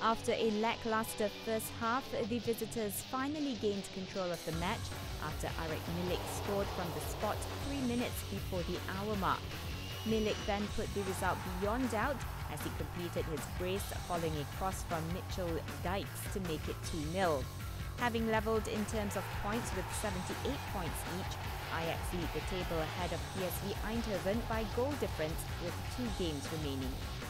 After a lackluster first half, the visitors finally gained control of the match after Arek Milik scored from the spot 3 minutes before the hour mark. Milik then put the result beyond doubt as he completed his brace following a cross from Mitchell Dykes to make it 2-0. Having levelled in terms of points with 78 points each, Ajax lead the table ahead of PSV Eindhoven by goal difference with 2 games remaining.